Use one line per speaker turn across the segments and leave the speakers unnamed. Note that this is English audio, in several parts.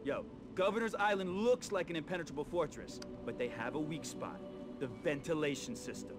Yo, Governor's Island looks like an impenetrable fortress, but they have a weak spot. The ventilation system.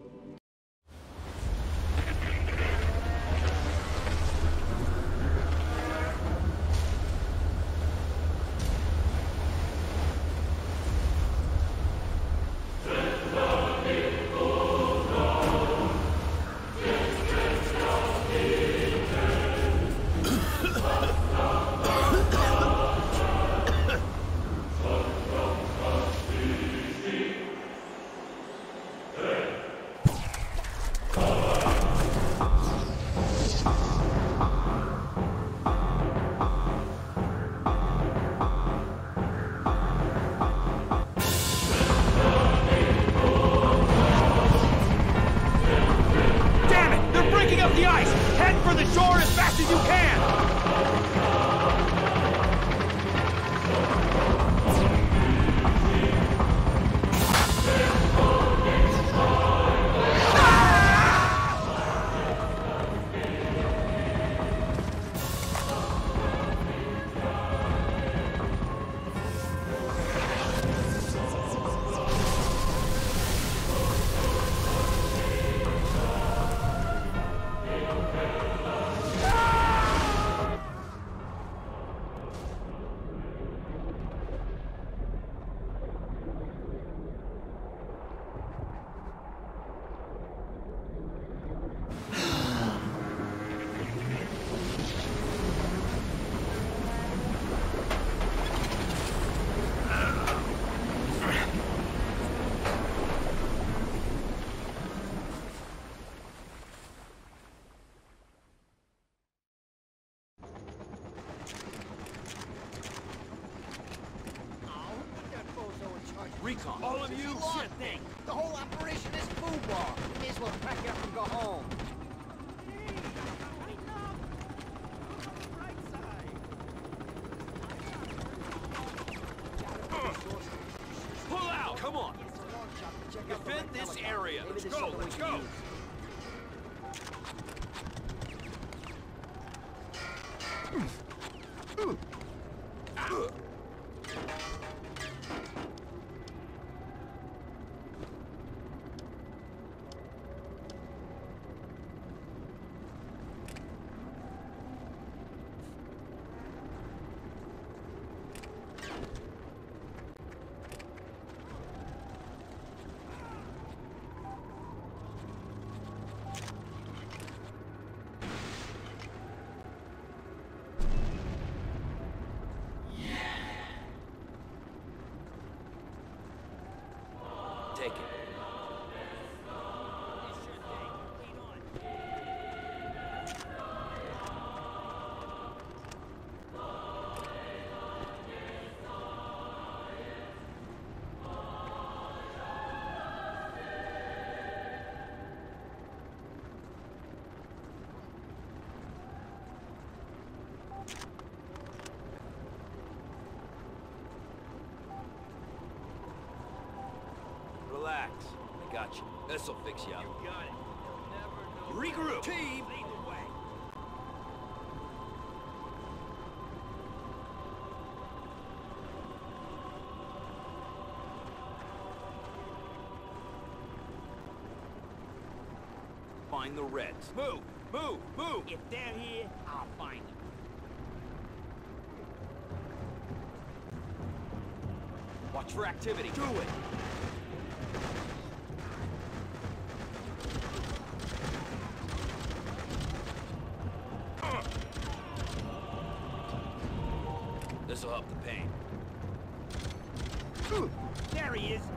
Recon.
All of you, shit thing.
The whole operation is foosball. You may as well pack up and go home.
Pull out! Come on! Defend this area. Let's go, let's go!
Take it. Relax. I got you. This'll fix you up.
You got it. You'll never know.
Regroup. Team!
Lead the way.
Find the Reds. Move! Move! Move!
If they're here, I'll find them.
Watch for activity. Do it! This'll help the pain.
There he is.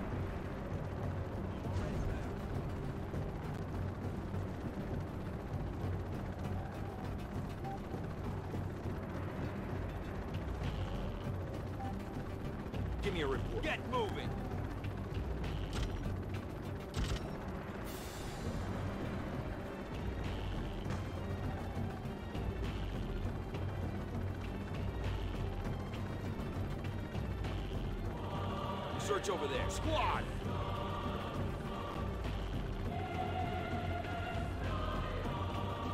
Give me a report.
Get moving.
Search over there.
Squad.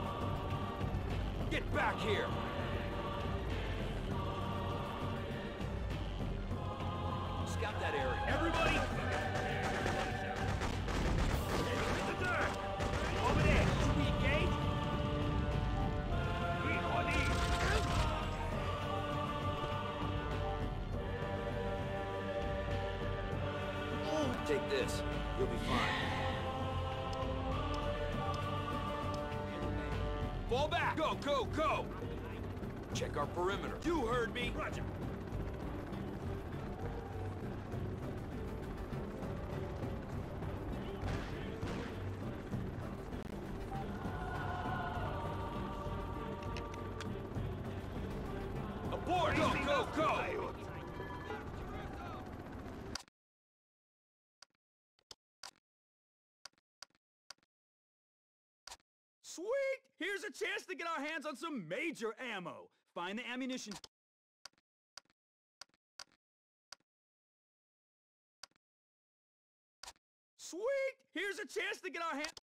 Get back here!
area.
Everybody!
Over there! Should we engage?
Take this. You'll be fine. Fall back! Go, go, go! Check our perimeter.
You heard me! Roger!
Aboard! Go, go, go!
Sweet! Here's a chance to get our hands on some major ammo. Find the ammunition. Sweet! Here's a chance to get our hands...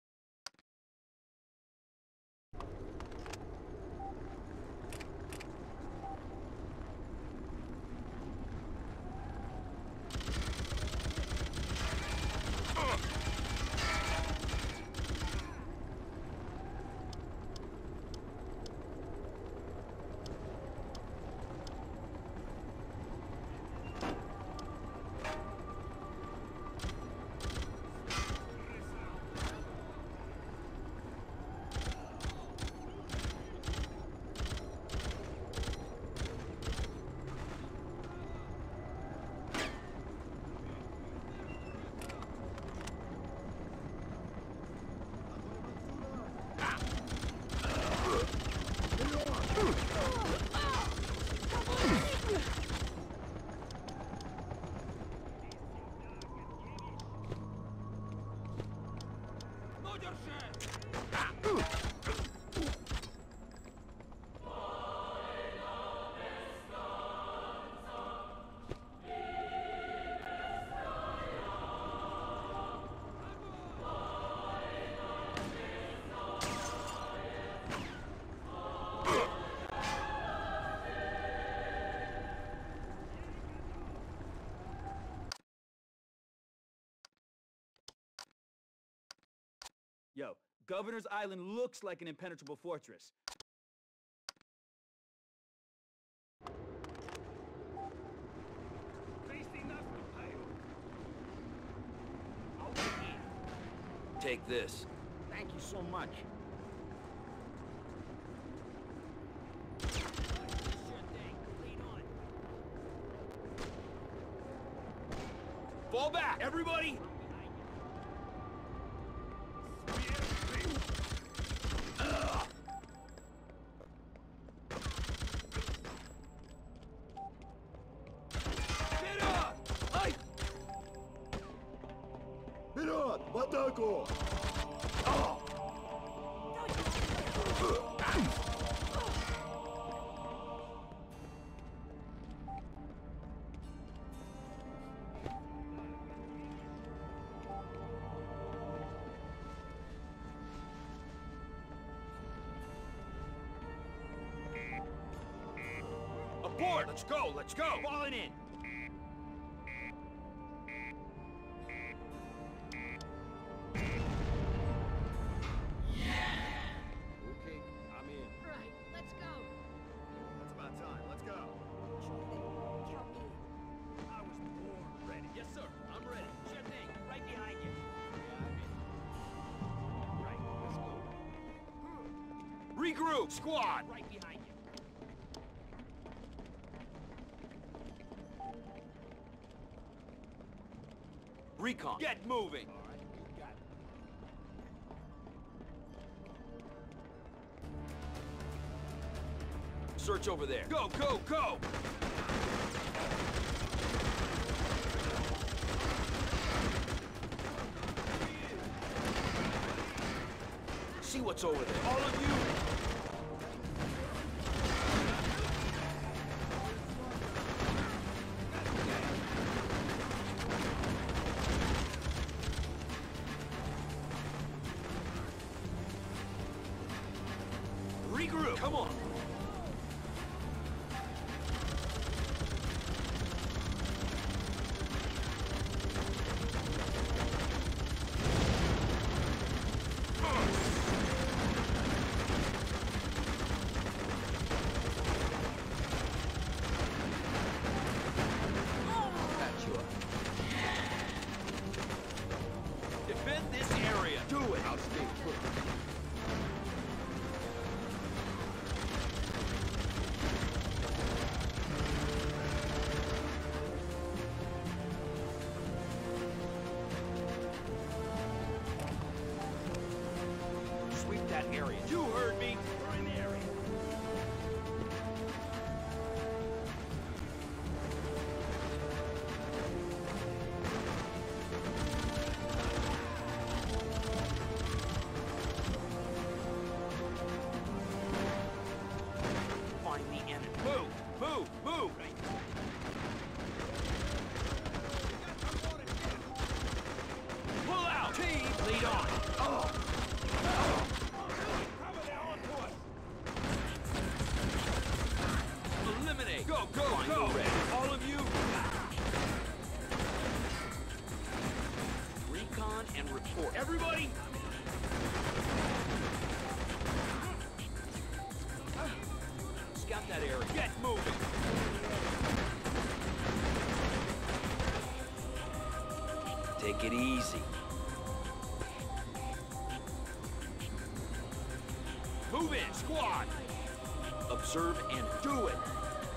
Yo, Governor's Island looks like an impenetrable fortress.
Take this.
Thank you so much.
Fall back! Everybody!
Вперед! В атаку!
Aboard! Let's go! Let's go!
Falling in!
Okay, I'm in.
Right, let's go.
That's about time. Let's go.
Count me.
I was born ready. Yes, sir. I'm ready. Sure thing. Right behind you. Right. Let's go.
Regroup! Squad!
Right behind you.
Recon! Get moving!
All right, you got it.
Search over there. Go, go, go! See what's over there. All of you! Regroup! Come on! Scout that area. Get moving. Take it easy. Move in, squad. Observe and do it.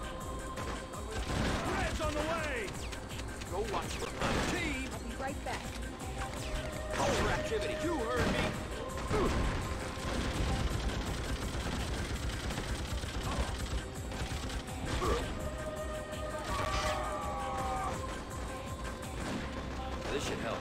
Red's on the way!
Go watch your team.
I'll be right back.
Overactivity. You heard me. This should help.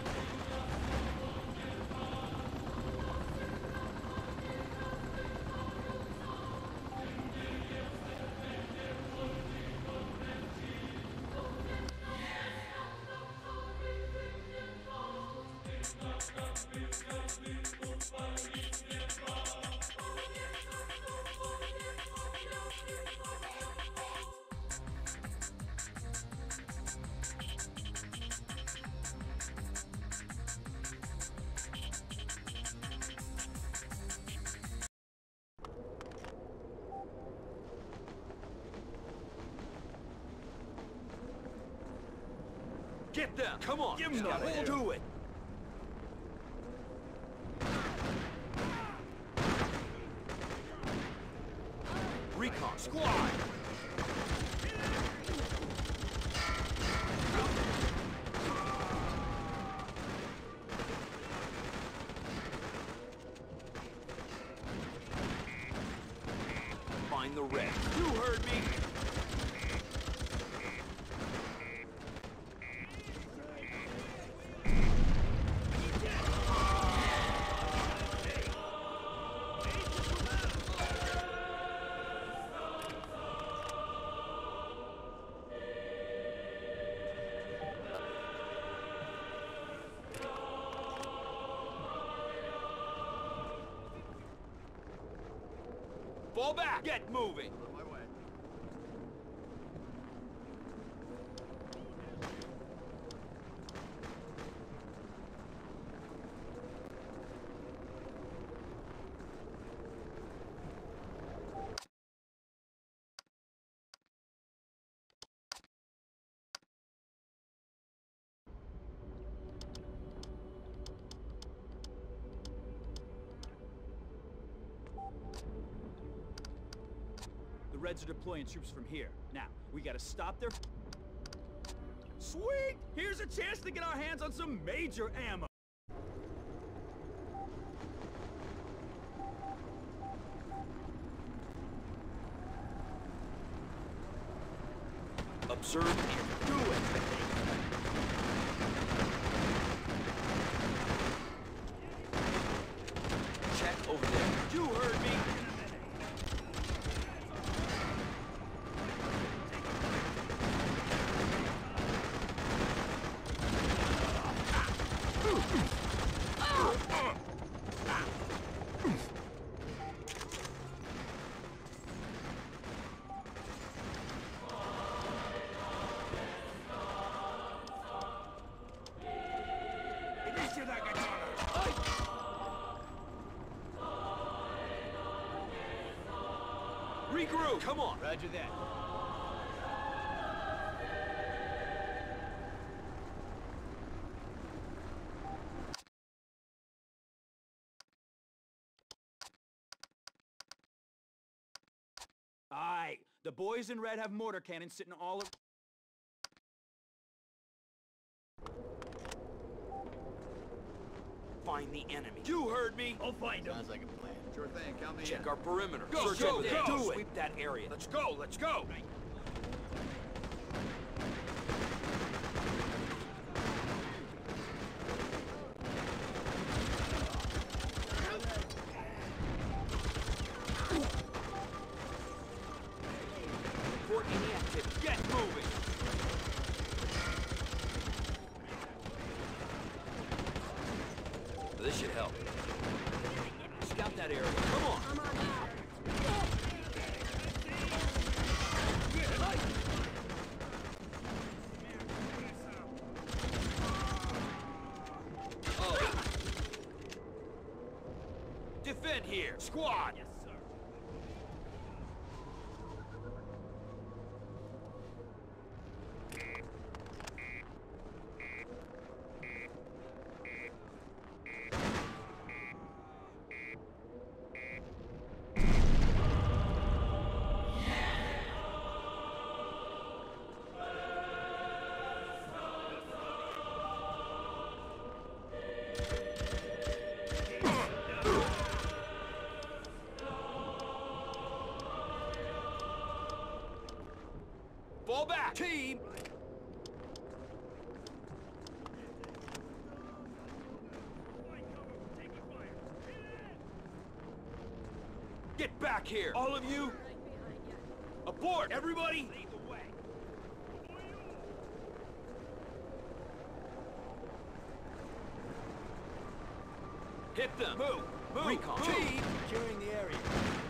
Get them! Come on!
Give 'em the
We'll
hair.
do it! Recon squad! Find the red. You heard me! Fall back! Get moving!
On my way.
The Reds are deploying troops from here. Now, we gotta stop their... Sweet! Here's a chance to get our hands on some major ammo!
Observe and do it! Check over there. You heard me! Regroup! Come on!
Roger that.
Alright, the boys in red have mortar cannons sitting all...
Find the enemy. You heard me!
I'll find them.
Sounds like a plan. Sure thing. Count me
Check
in.
our perimeter.
Go,
Search
go,
over there.
go.
Do it. Sweep that area.
Let's go, let's go!
Report any activity. Get moving! This should help. Scout that area. Come on! Oh. Defend here! Squad!
Yes, sir.
Fall back! Team! Get back here! All of you! Abort! Everybody! Lead the way! Hit them! Move! Move! Recon! Move. Team!
Securing the area.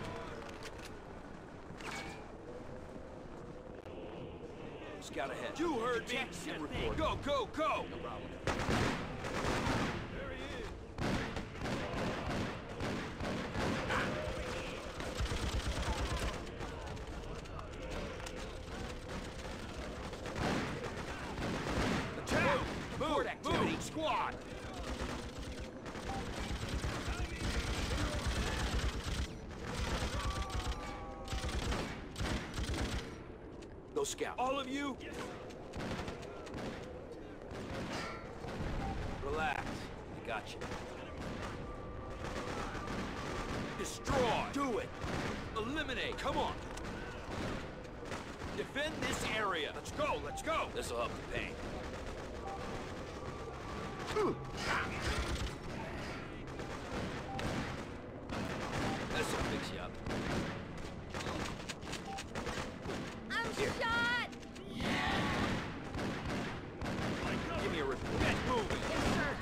Scout ahead. You heard me! And report. Go, go, go! No problem. There he is! Attack! Move! Activity! Move! Squad! Go scout. All of you! Relax. I got you. Destroy! Do it! Eliminate! Come on! Defend this area! Let's go! Let's go! This'll help the pain. This'll fix you up.
Shot!
Give me a report. Get moving!
Yes, sir.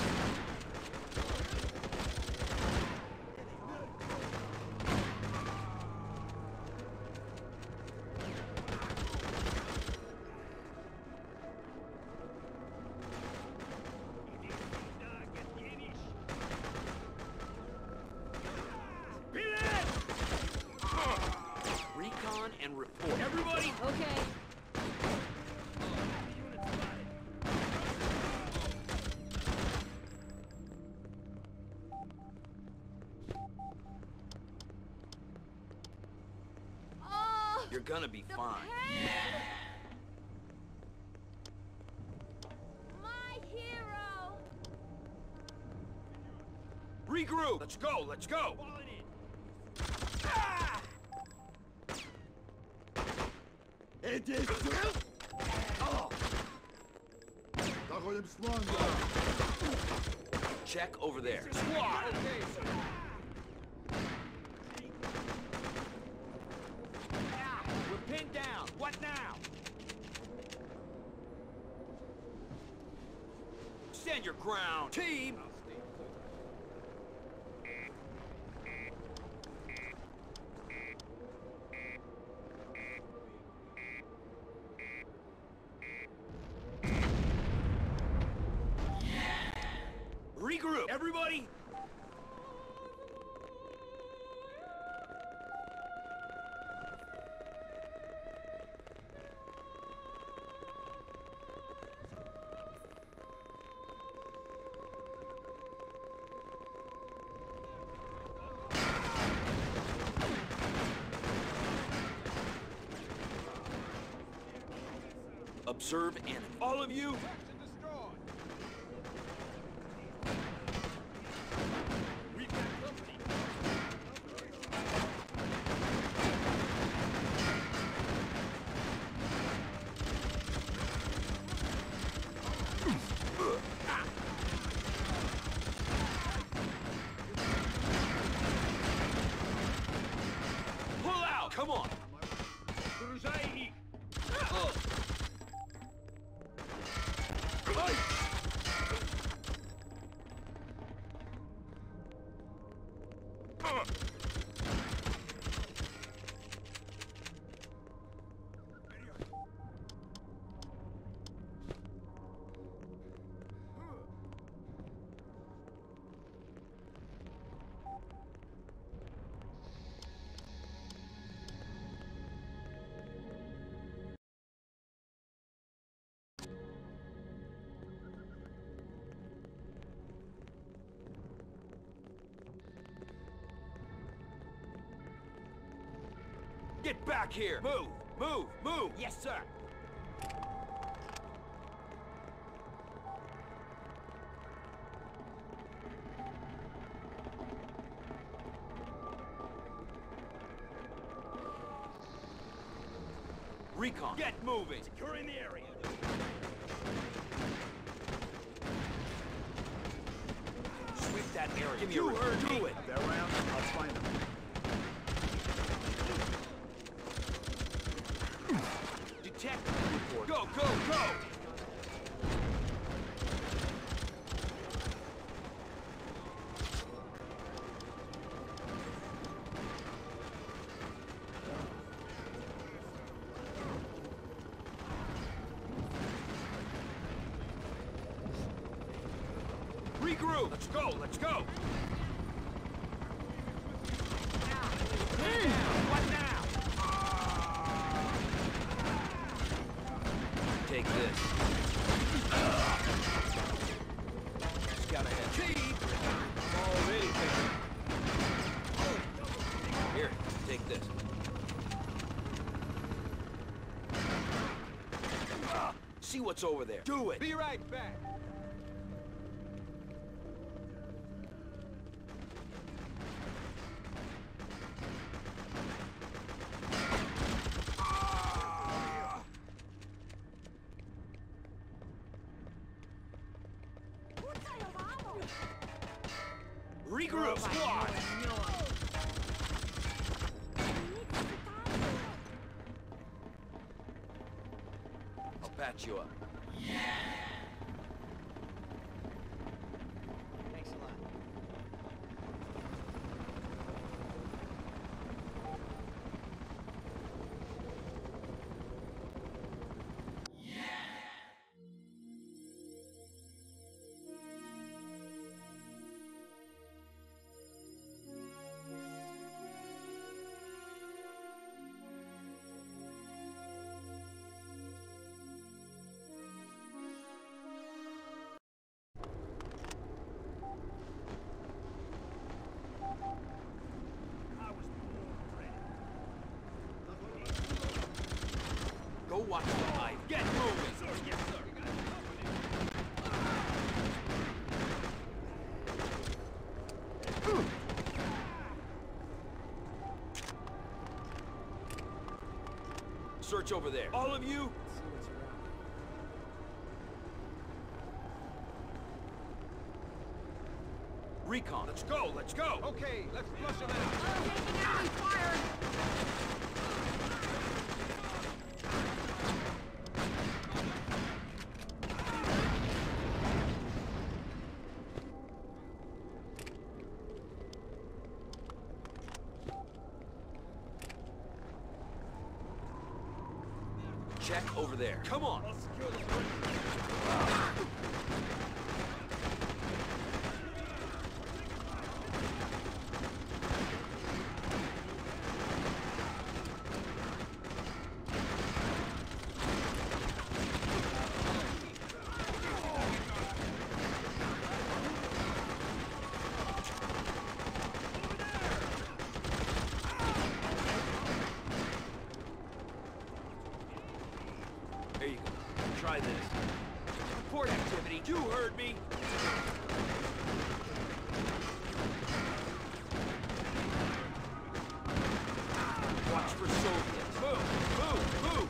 Recon and report. Everybody!
Okay. Oh,
You're gonna be fine.
pain! My hero!
Regroup! Let's go! Let's go! Ah!
It is Oh! Заходим с фланга.
Check over there. Squad! We're pinned down. What now? Stand your ground, team! Regroup! Everybody! Observe enemy. All of you! Pull out! Come on! Get back here! Move! Move! Move! Yes, sir!
Recon. Get moving.
Securing the area.
Sweep that area.
Give me a report.
Do it.
They're around. I'll find them.
Detective report.
Go, go, go! Regroup! Let's go, let's go! What now?
Take this. Scout ahead.
Keep! Already taken.
Here, take this. See what's over there. Do it.
Be right back.
Regroup, squad! I'll patch you up.
Thanks a lot.
Go watch the pipe.
Get moving! Sir, yes, sir.
Search over there.
All of you,
Recon.
let's go, let's go! Okay, let's flush them out.
Taking enemy fire!
Check over there.
Come on!
I'll secure the perimeter.
There you go. Try this.
Report activity. You heard me.
Watch for Soviets.
Move!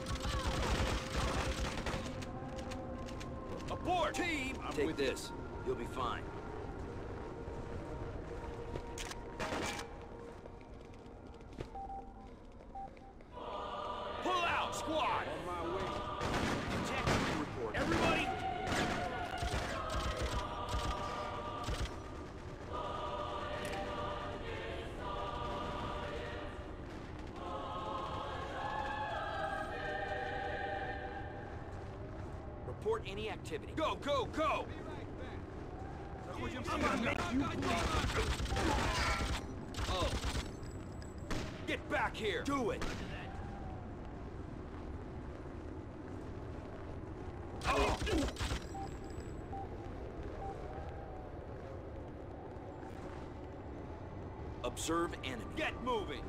Abort! Team!
Take this. You'll be fine.
Pull out, squad! On my way.
Detective report.
Everybody!
Report any activity.
Go, go, go! I'm gonna make you bleed.
Oh.
Get back here!
Do it.
Oh.
Observe enemy.
Get moving!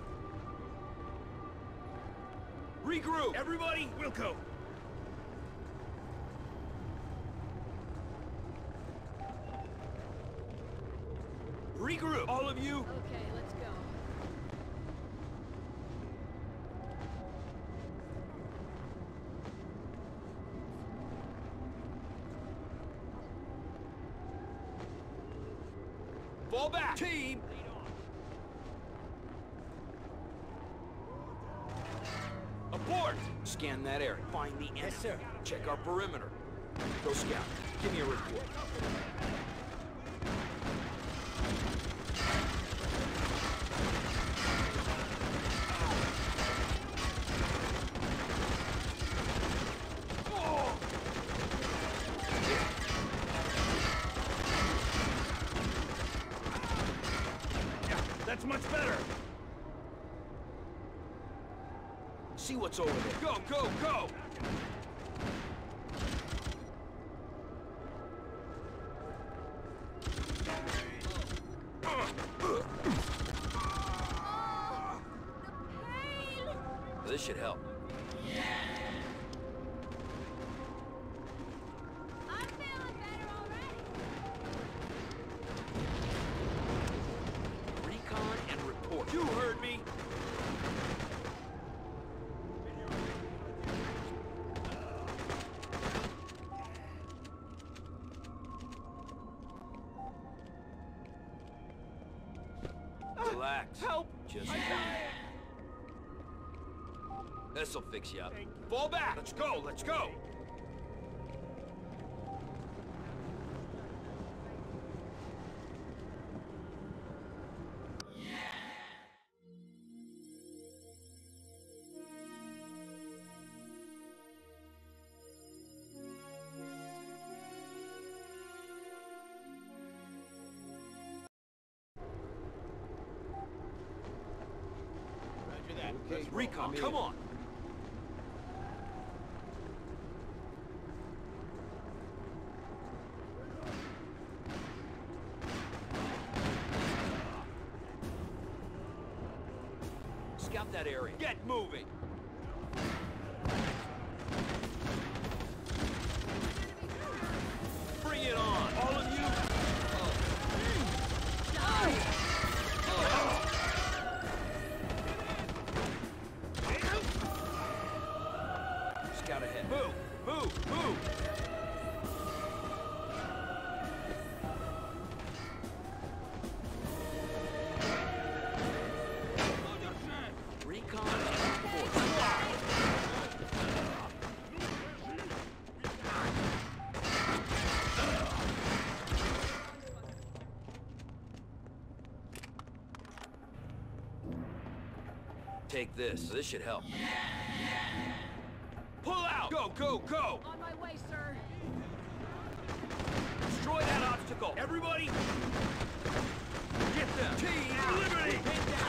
Regroup! Everybody, we'll go! Regroup! All of you!
Okay, let's go.
Fall back! Team! Abort! Scan that area. Find the enemy.
Yes, sir.
Check our perimeter. Go scout. Give me a report.
That's much better!
See what's over there.
Go, go, go!
This should help.
I'm feeling better already.
Recon and report.
You heard me!
Relax.
Help!
Just breathe. This'll fix you up.
Fall back! Let's go, let's go!
Recon, come on! Scout that area.
Get moving!
Bring it on!
All of you!
Scout ahead.
Move! Move! Move!
Recon and report. Take this. This should help.
Pull out! Go, go, go!
On my way, sir.
Destroy that obstacle! Everybody! Get them! Team Liberty!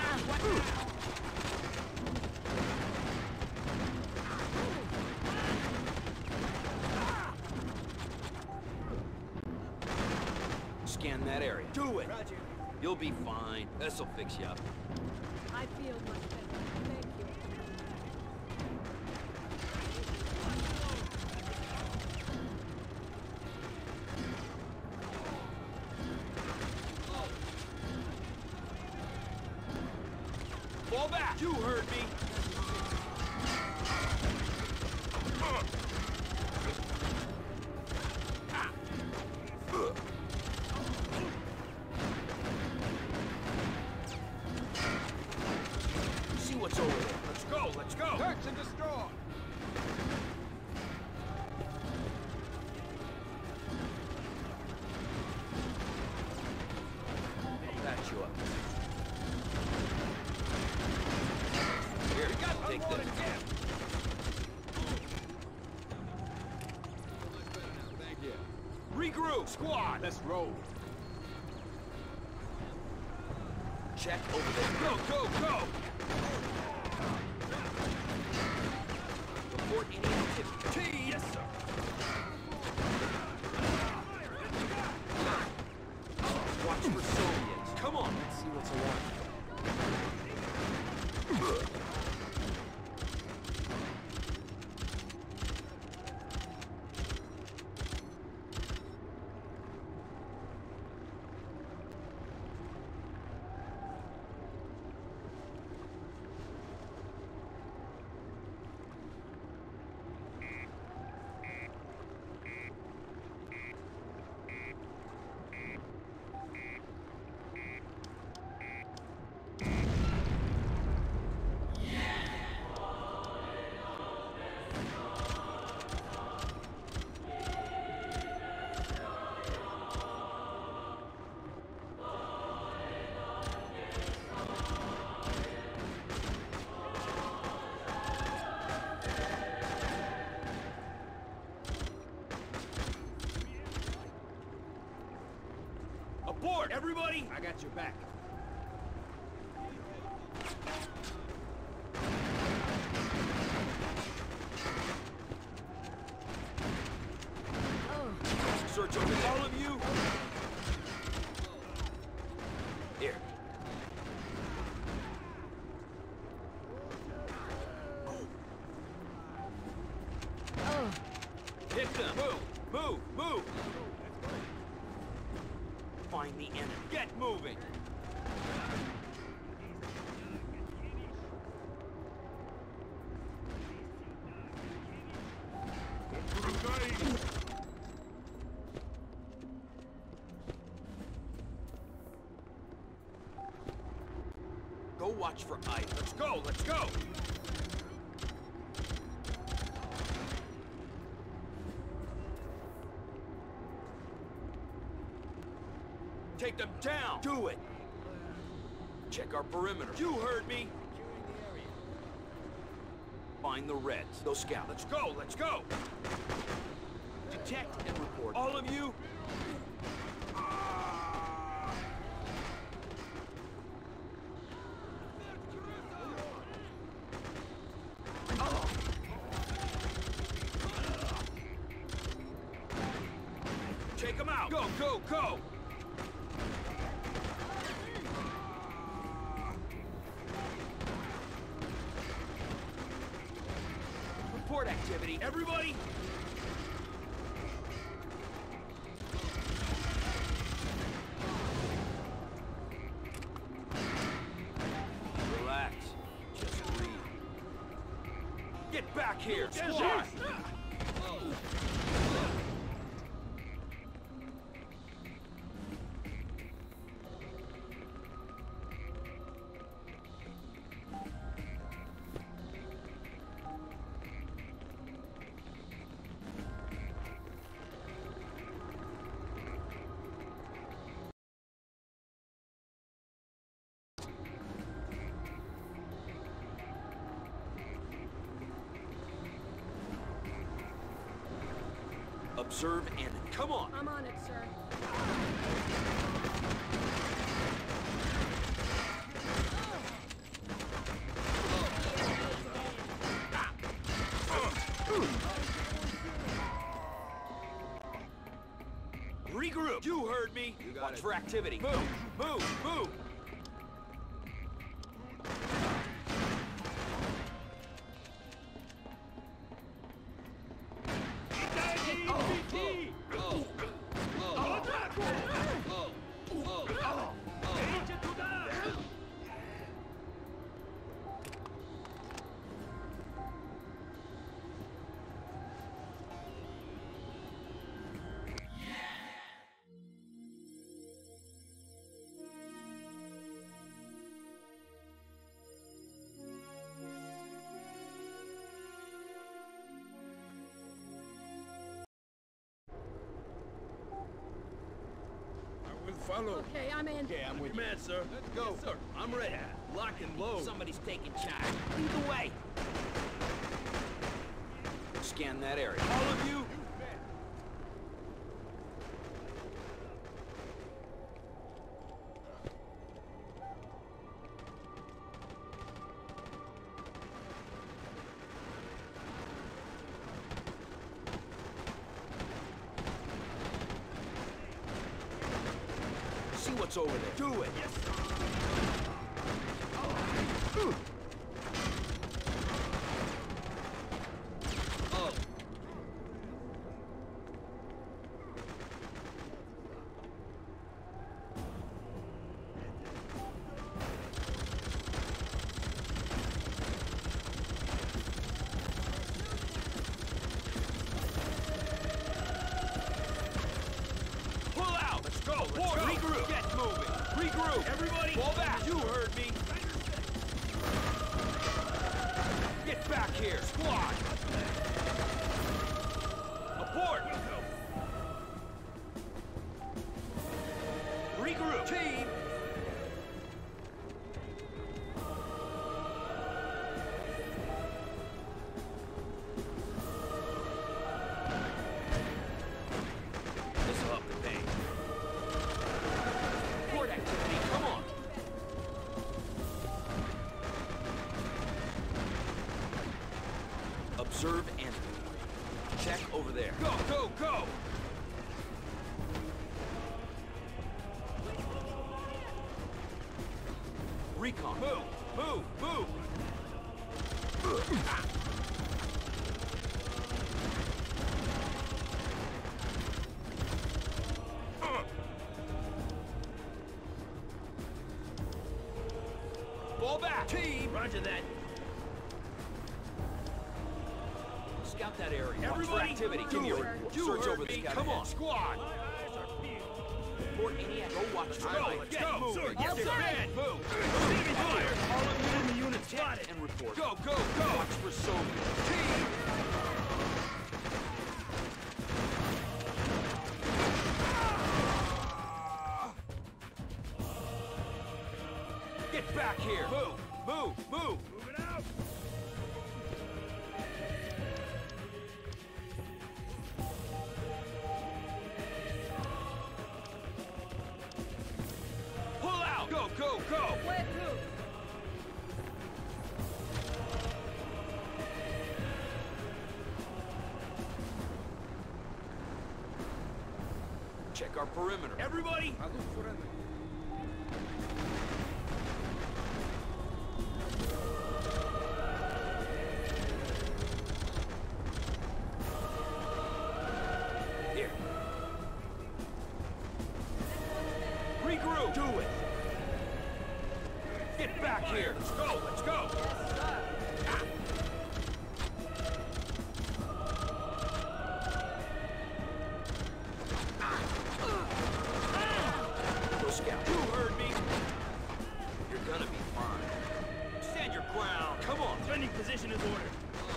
Scan that area.
Do it!
You'll be fine. This'll fix you up.
I feel much better. Thank you.
Fall back! You heard me!
See what's over there.
Let's go, let's go!
Search and destroy!
I'll patch you up. Here, take this.
Thank you.
Regroup, squad!
Let's roll.
Check over there.
Go, go, go!
Report any activity.
Team! Yes, sir!
Watch for Soviets.
Come on!
Let's see what's around. ready?
I got your back.
Search over there. All of you. Here. Hit them. Move. Find the enemy. Get moving. Go watch for items. Let's go. Take them down. Do it. Check our perimeter. You heard me. Find the Reds. Go scout. Let's go. Detect and report. All of you. Take them out. Go. Report activity. Everybody. Relax. Just breathe. Get back here. Squad. Observe and come on.
I'm on it, sir.
Regroup. You heard me. Watch for activity. Move.
Follow.
Okay, I'm in.
Okay, I'm with you.
Man, sir.
Let's go.
Yes, sir. I'm ready. Lock and load.
Somebody's taking charge. Lead the way. Scan that area. All of you. See what's over there. Do it. Yes, sir. Pull out. Let's go. Regroup. Get moving. Regroup. Everybody. Fall back. You heard me. Get back here. Squad. Abort. Regroup. Team. This'll help the pain. Report activity. Observe enemy. Check over there.
Go, go, go!
Recon.
Move, move, move!
Fall back!
Team!
Roger that.
Scout that area. Watch for
Everybody,
activity. Give me a report.
You
Search
heard
over the
me.
scout
Come
ahead.
on, squad!
My eyes are peeled.
Report any act. Go watch.
Let's
the
go,
highlights.
let's
Get
go!
moving.
Sir, get defend! Move!
Enemy fire. All of you enemy units spotted.
And report.
Go, go, go!
Watch for Soviets.
Team! Get back here! Move! Move! Move!
Moving out.
Pull out! Go, go, go!
Where to?
Check our perimeter.
Everybody! Here. Regroup! Do it! Get back here! Let's go! Let's go!
Go scout.
You heard me!
You're gonna be fine.
Stand your ground! Come on!
Defending position is ordered.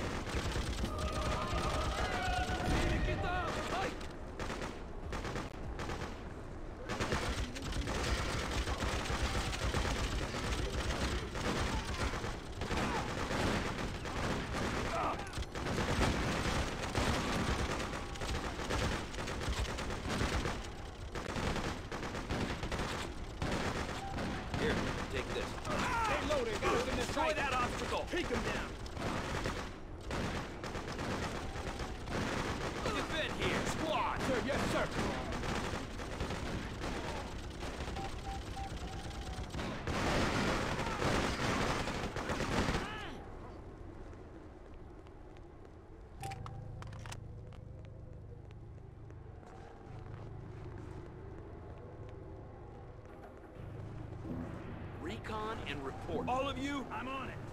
Here, take this.
Stay loaded! Destroy that obstacle!
Take him down.
Defend here! Squad! Sir, yes, sir!
Recon and report.
All of you,
I'm on it.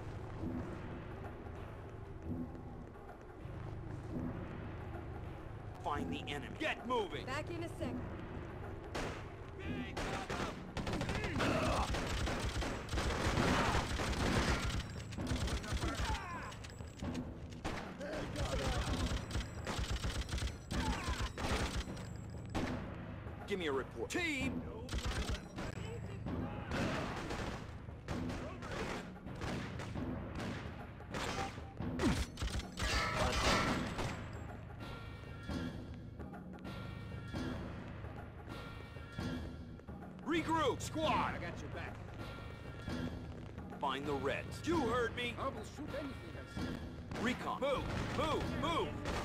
Find the enemy.
get moving!
Back in a sec.
Give me a report.
Team! Regroup! Squad! I got your back.
Find the Reds.
You heard me!
I will shoot anything I see.
Recon.
Move! Move! Move!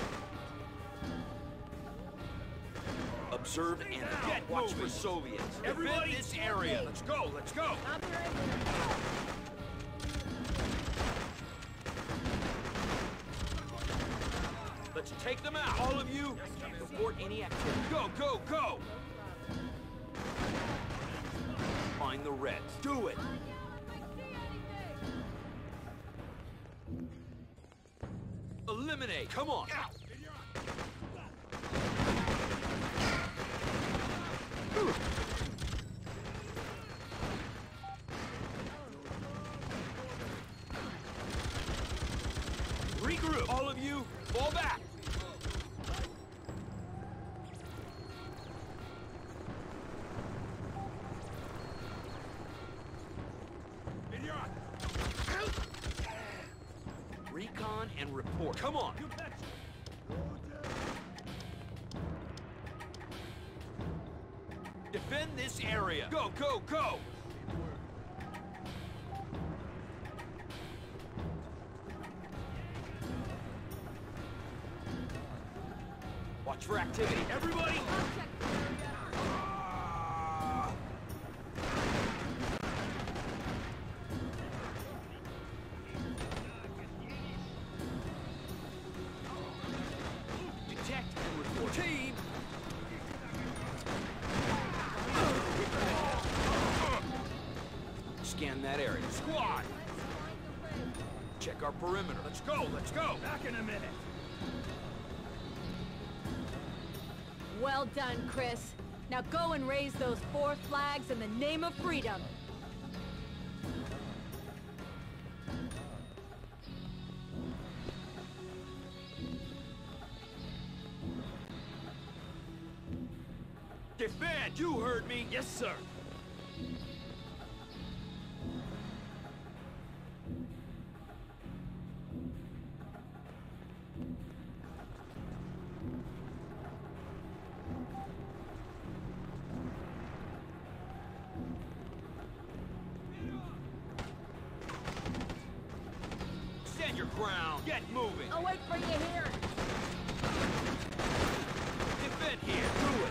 Observe enemy.
Get
Watch
moving.
for Soviets.
Everybody,
Defend this area.
Let's go! Let's go!
I'll be right here.
Let's take them out! All of you,
Report any activity.
go, go, go!
Find the Reds.
Do it!
I see anything.
Eliminate! Come on! Regroup! All of you, fall back!
Recon and report.
Come on! Defend this area! Go, go, go!
Watch for activity. Everybody!
I'll check the area.
Detect and report. Team! Scan that area. Squad!
Let's find the ring.
Check our perimeter. Let's go, let's go!
Back in a minute.
Well done, Chris. Now go and raise those 4 flags in the name of freedom.
Defend! You heard me!
Yes, sir.
Stand your ground! Get moving!
I'll wait for you here.
Defend here! Do it!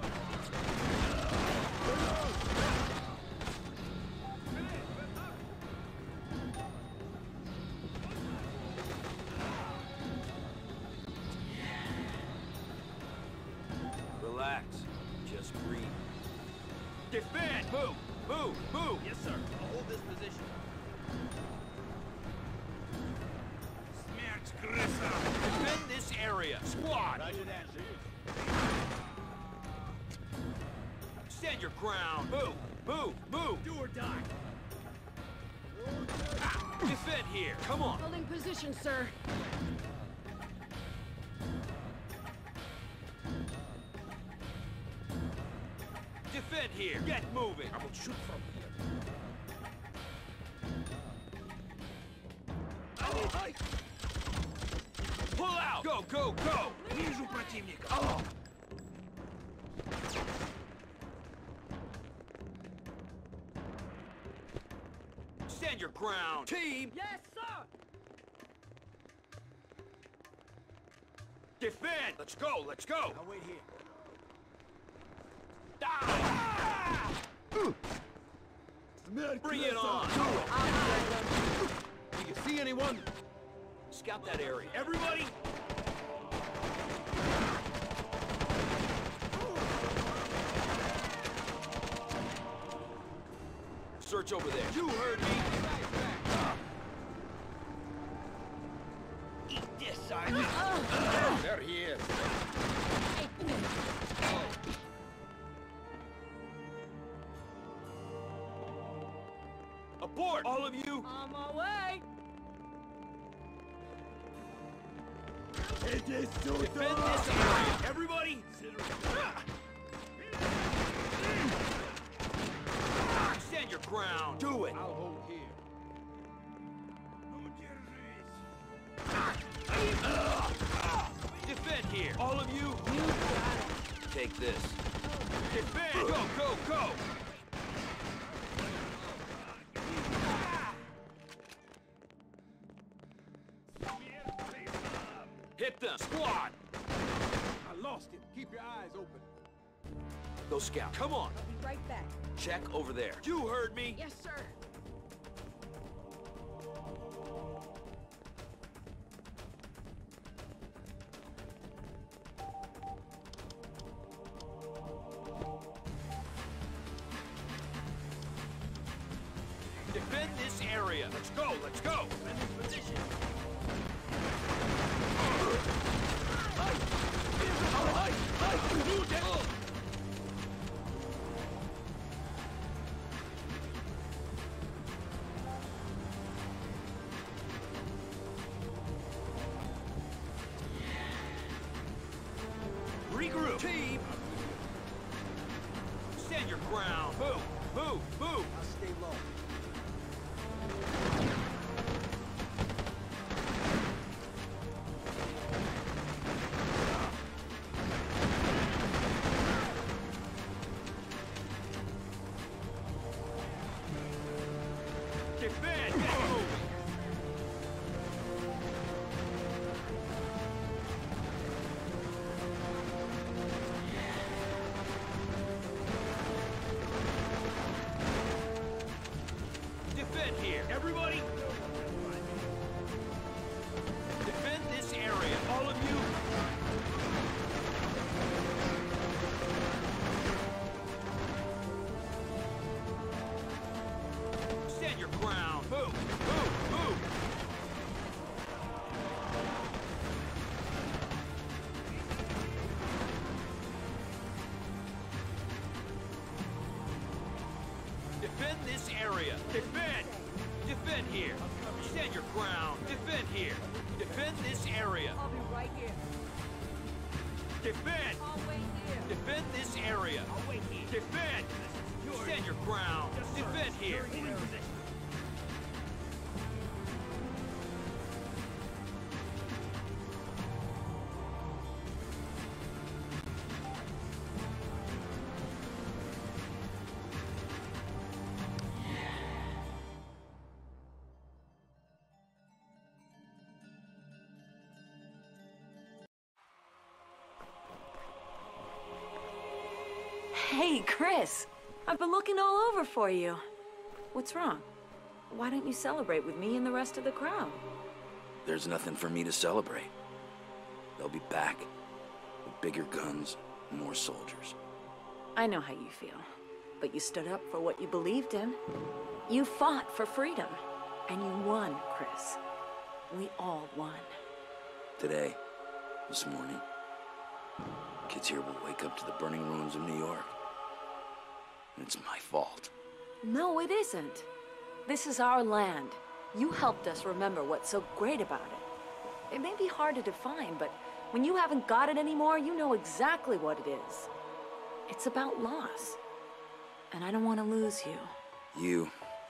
Relax. Just breathe. Defend! Move! Move! Move!
Yes, sir. I'll hold this position. Смерть крысам!
Defend this area! Squad!
Roger that.
Stand your ground! Move! Move! Move!
Do or die.
Defend here! Come on!
Holding position, sir.
Defend here! Get moving! I will shoot from here. Pull out! Go, go, go!
Вижу противника.
Stand your ground! Team!
Yes, sir.
Defend! Let's go, let's go!
I'll wait here.
Ah! Bring it on!
Do you see anyone?
Scout that area.
Everybody!
Search over there. You heard me!
Eat this, Sergeant.
There he is.
Abort! All of you!
On my way.
Defend this area!
Everybody!
Stand your ground! Do it!
I'll hold here.
Defend here! All of you! Take this. Defend! Go, go, go! Hit them! Squad!
I lost him. Keep your eyes open.
Go scout. Come on!
I'll be right back.
Check over there. You heard me!
Yes, sir.
Defend this area! Let's go, let's go!
Position.
Regroup! Team! Stand your ground! Move! Move! Move!
I'll stay low.
Defend! Get moving! this area. Defend! Defend here. Stand your ground. Defend here. Defend this area.
I'll be right here.
Defend!
I'll wait here.
Defend this area.
I'll wait here.
Defend! Stand your ground. Defend here.
Hey, Chris. I've been looking all over for you. What's wrong? Why don't you celebrate with me and the rest of the crowd?
There's nothing for me to celebrate. They'll be back with bigger guns, more soldiers.
I know how you feel, but you stood up for what you believed in. You fought for freedom, and you won, Chris. We all won.
Today, this morning, kids here will wake up to the burning ruins of New York. And it's my fault.
No, it isn't. This is our land. You helped us remember what's so great about it. It may be hard to define, but when you haven't got it anymore, you know exactly what it is. It's about loss. And I don't want to lose you.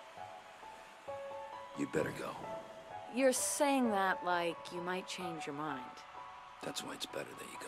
You'd better go.
You're saying that like you might change your mind.
That's why it's better that you go.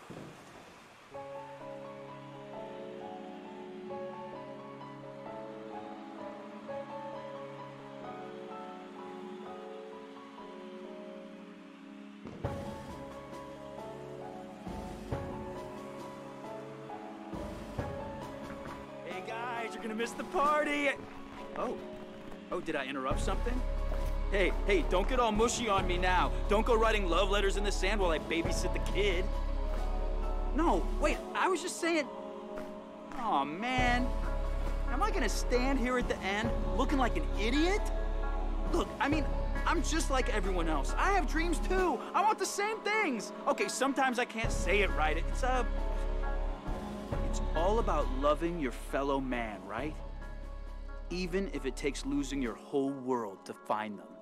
Hey guys, you're gonna miss the party! Oh, did I interrupt something? Hey, don't get all mushy on me now. Don't go writing love letters in the sand while I babysit the kid. No, wait, I was just saying... Aw, man. Am I gonna stand here at the end looking like an idiot? Look, I mean, I'm just like everyone else. I have dreams too. I want the same things. Okay, sometimes I can't say it right. It's all about loving your fellow man, right? Even if it takes losing your whole world to find them.